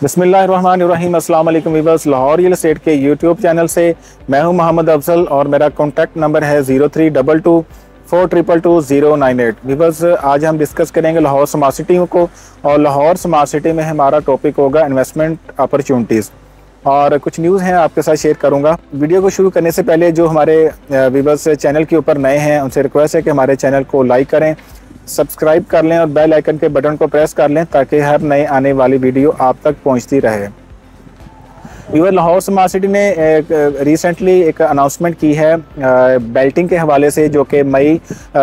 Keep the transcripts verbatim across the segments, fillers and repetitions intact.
बिस्मिल्लाहिर्रहमानिर्रहीम। अस्सलाम वालेकुम वीवर्स, लाहौर रियल एस्टेट के यूट्यूब चैनल से मैं हूं मोहम्मद अफजल और मेरा कॉन्टैक्ट नंबर है zero three double two four triple two zero nine eight. Viewers, आज हम डिस्कस करेंगे लाहौर स्मार्ट सिटी को, और लाहौर स्मार्ट सिटी में हमारा टॉपिक होगा इन्वेस्टमेंट अपॉर्चुनिटीज़, और कुछ न्यूज़ हैं आपके साथ शेयर करूंगा। वीडियो को शुरू करने से पहले जो हमारे वीवर्स चैनल के ऊपर नए हैं उनसे रिक्वेस्ट है कि हमारे चैनल को लाइक करें, सब्सक्राइब कर लें और बेल आइकन के बटन को प्रेस कर लें ताकि हर नए आने वाली वीडियो आप तक पहुंचती रहे। वीवर, लाहौर स्मार्ट सिटी ने एक रिसेंटली एक अनाउंसमेंट की है बेल्टिंग के हवाले से, जो कि मई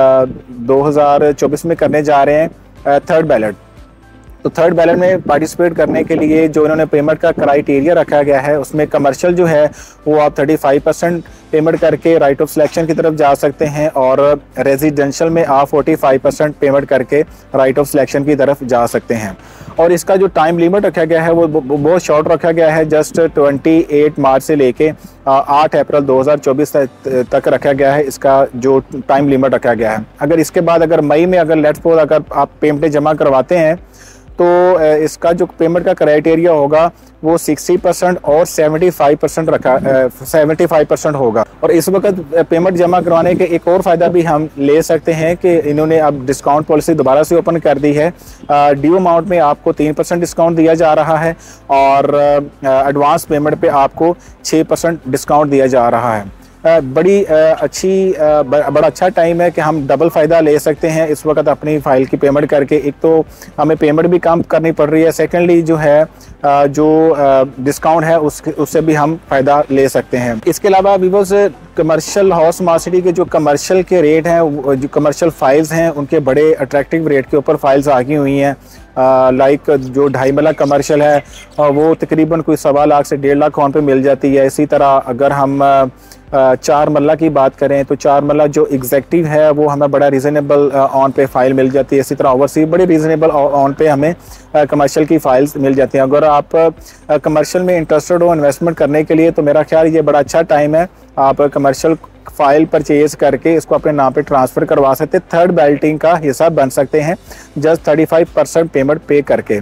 दो हज़ार चौबीस में करने जा रहे हैं थर्ड बैलेट। तो थर्ड बैलेट में पार्टिसिपेट करने के लिए जो इन्होंने पेमेंट का क्राइटेरिया रखा गया है, उसमें कमर्शियल जो है वो आप पैंतीस परसेंट पेमेंट करके राइट ऑफ सिलेक्शन की तरफ जा सकते हैं, और रेजिडेंशियल में आप पैंतालीस परसेंट पेमेंट करके राइट ऑफ सिलेक्शन की तरफ जा सकते हैं। और इसका जो टाइम लिमिट रखा गया है वो बहुत शॉर्ट रखा गया है, जस्ट अट्ठाईस मार्च से लेके आठ अप्रैल दो हज़ार चौबीस तक रखा गया है इसका जो टाइम लिमिट रखा गया है। अगर इसके बाद अगर मई में अगर लेट्स सपोज अगर आप पेमेंटें जमा करवाते हैं तो इसका जो पेमेंट का क्राइटेरिया होगा वो साठ परसेंट और पचहत्तर परसेंट रखा पचहत्तर परसेंट होगा। और इस वक्त पेमेंट जमा करवाने के एक और फ़ायदा भी हम ले सकते हैं कि इन्होंने अब डिस्काउंट पॉलिसी दोबारा से ओपन कर दी है। ड्यू अमाउंट में आपको तीन परसेंट डिस्काउंट दिया जा रहा है, और एडवांस पेमेंट पे आपको छः परसेंट डिस्काउंट दिया जा रहा है। बड़ी अच्छी बड़ा अच्छा टाइम है कि हम डबल फ़ायदा ले सकते हैं इस वक्त अपनी फ़ाइल की पेमेंट करके। एक तो हमें पेमेंट भी कम करनी पड़ रही है, सेकेंडली जो है जो डिस्काउंट है उस उससे भी हम फ़ायदा ले सकते हैं। इसके अलावा viewers, commercial Lahore smart city के जो कमर्शियल के रेट हैं, जो कमर्शियल फाइल्स हैं, उनके बड़े अट्रैक्टिव रेट के ऊपर फाइल्स आगी हुई हैं। लाइक जो ढाई मरला कमर्शियल है वो तकरीबन कोई सवा लाख से डेढ़ लाख ऑन पे मिल जाती है। इसी तरह अगर हम चार मरला की बात करें तो चार मरला जो एग्जेक्टिव है वो हमें बड़ा रीज़नेबल ऑन पे फाइल मिल जाती है। इसी तरह ओवरसी बड़ी रीज़नेबल ऑन पे हमें कमर्शियल की फाइल्स मिल जाती हैं। अगर आप कमर्शियल में इंटरेस्टेड हो इन्वेस्टमेंट करने के लिए तो मेरा ख्याल ये बड़ा अच्छा टाइम है, आप कमर्शियल फाइल परचेज करके इसको अपने नाम पे ट्रांसफ़र करवा सकते हैं, थर्ड बैल्टिंग का हिस्सा बन सकते हैं जस्ट पैंतीस परसेंट पेमेंट पे करके।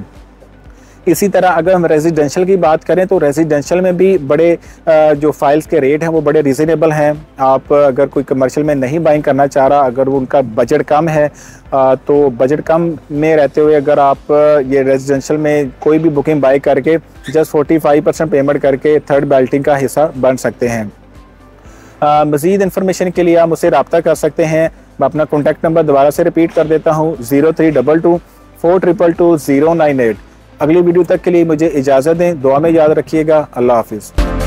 इसी तरह अगर हम रेजिडेंशियल की बात करें तो रेजिडेंशियल में भी बड़े जो फाइल्स के रेट हैं वो बड़े रीज़नेबल हैं। आप अगर कोई कमर्शियल में नहीं बाइंग करना चाह रहा, अगर वो उनका बजट कम है तो बजट कम में रहते हुए अगर आप ये रेजिडेंशियल में कोई भी बुकिंग बाई करके जस्ट पैंतालीस परसेंट पेमेंट करके थर्ड बैल्टिंग का हिस्सा बन सकते हैं। मज़ीद इन्फॉर्मेशन के लिए आप मुझसे रब्ता कर सकते हैं। मैं अपना कॉन्टैक्ट नंबर दोबारा से रिपीट कर देता हूँ, zero three double two four triple two zero nine eight. अगली वीडियो तक के लिए मुझे इजाज़त दें, दुआ में याद रखिएगा। अल्लाह हाफिज़।